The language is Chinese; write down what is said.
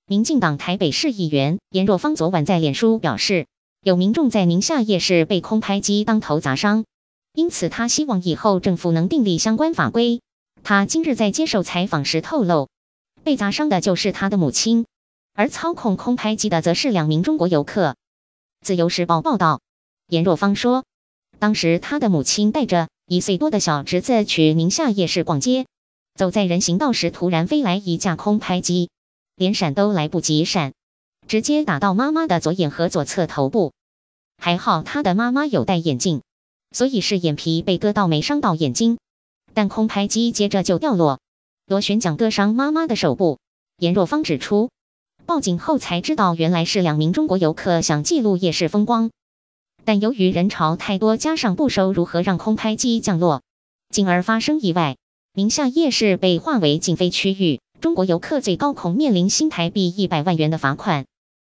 民进党台北市议员颜若芳昨晚在脸书表示，有民众在宁夏夜市被空拍机当头砸伤，因此他希望以后政府能订立相关法规。他今日在接受采访时透露，被砸伤的就是他的母亲，而操控空拍机的则是2名中国游客。自由时报报道，颜若芳说，当时他的母亲带着1岁多的小侄子去宁夏夜市逛街，走在人行道时，突然飞来一架空拍机，连闪都来不及闪，直接打到妈妈的左眼和左侧头部。还好他的妈妈有戴眼镜，所以是眼皮被割到，没伤到眼睛，但空拍机接着就掉落，螺旋桨割伤妈妈的手部。颜若芳指出，报警后才知道原来是2名中国游客想记录夜市风光，但由于人潮太多，加上不熟如何让空拍机降落，进而发生意外。宁夏夜市被划为禁飞区域，中国游客最高恐面临新台币100万元的罚款。